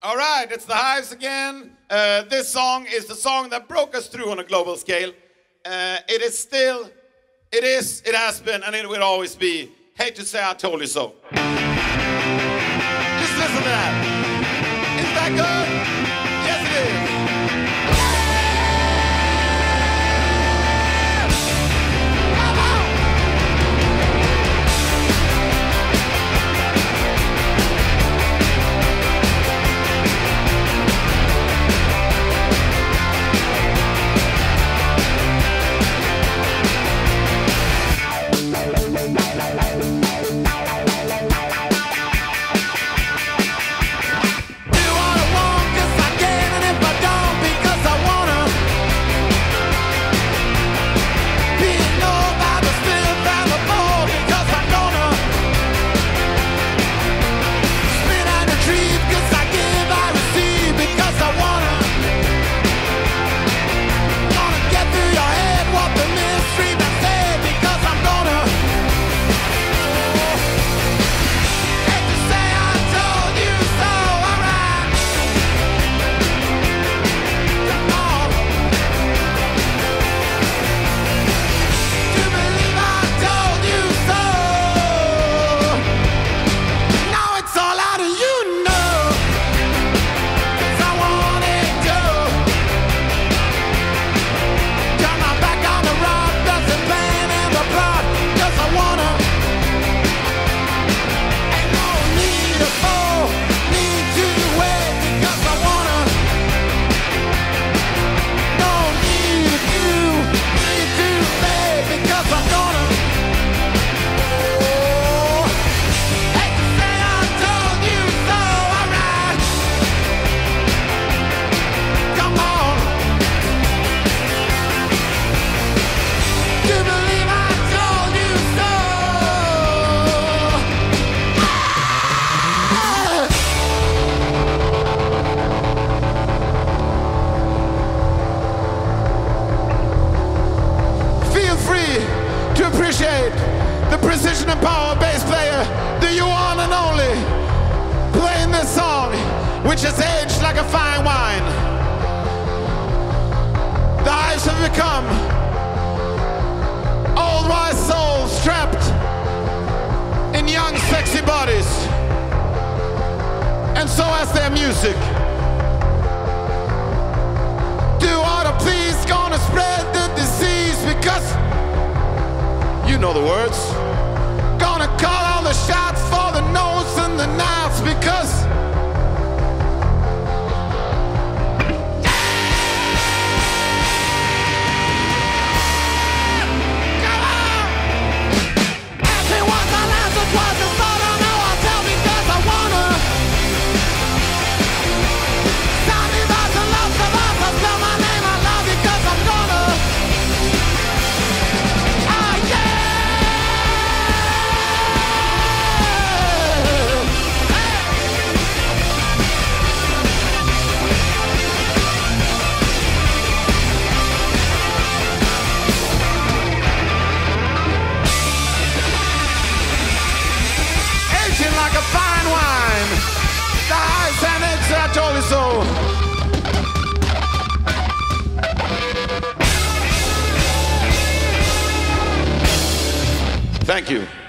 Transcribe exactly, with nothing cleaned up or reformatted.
All right, it's the Hives again. Uh, this song is the song that broke us through on a global scale. Uh, it is still, it is, it has been, and it will always be. Hate to say I told you so. Just listen to that. Is that good? Yes, it is. The precision and power bass player, the you one and only, playing this song, which has aged like a fine wine. The Hives have become old wise souls trapped in young sexy bodies, and so has their music. Do order please, gonna spread the disease because you know the words. Gonna call all the shots for the nose and the knives because like a fine wine. The Hives and it's I told you so. Thank you.